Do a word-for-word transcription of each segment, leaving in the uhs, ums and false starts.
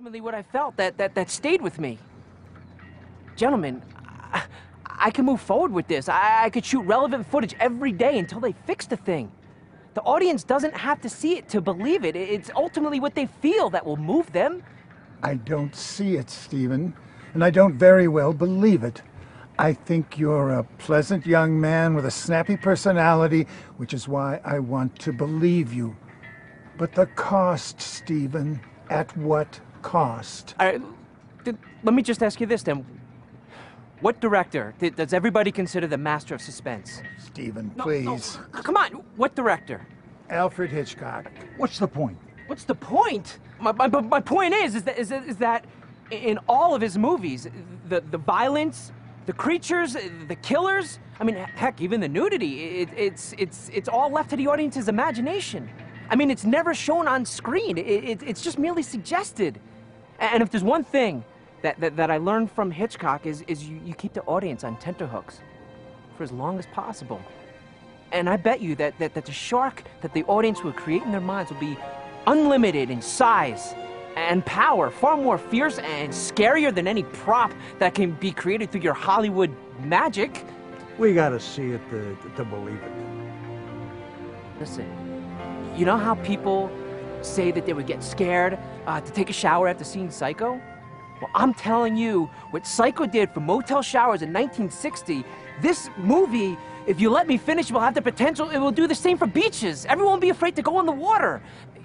ultimately what I felt that, that, that stayed with me. Gentlemen, I, I can move forward with this. I, I could shoot relevant footage every day until they fix the thing. The audience doesn't have to see it to believe it. It's ultimately what they feel that will move them. I don't see it, Stephen, and I don't very well believe it. I think you're a pleasant young man with a snappy personality, which is why I want to believe you. But the cost, Stephen, at what cost? All right, th- let me just ask you this then. What director th- does everybody consider the master of suspense? Stephen, No, please. no, come on, what director? Alfred Hitchcock. What's the point? What's the point? My, my, my point is, is that, is, that, is that in all of his movies, the, the violence, the creatures, the killers, I mean, heck, even the nudity, it, it's, it's, it's all left to the audience's imagination. I mean, it's never shown on screen. It, it, it's just merely suggested. And if there's one thing that, that, that I learned from Hitchcock is, is you, you keep the audience on tenterhooks for as long as possible. And I bet you that, that, that the shark that the audience will create in their minds will be unlimited in size and power, far more fierce and scarier than any prop that can be created through your Hollywood magic. We gotta see it to, to believe it. Listen, you know how people say that they would get scared uh, to take a shower after seeing Psycho? Well, I'm telling you, what Psycho did for motel showers in nineteen sixty, this movie, if you let me finish, will have the potential, it will do the same for beaches. Everyone will be afraid to go in the water.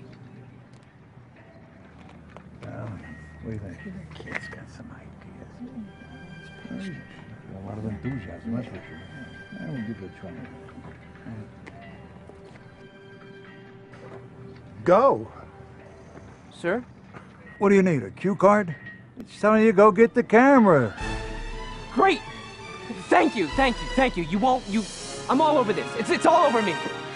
Well, what do you think? The kid's got some ideas. A lot of enthusiasm, that's for sure. I will give it a try. Go. Sir? What do you need, a cue card? It's telling you go get the camera. Great! Thank you, thank you, thank you. You won't, you... I'm all over this. It's, it's all over me.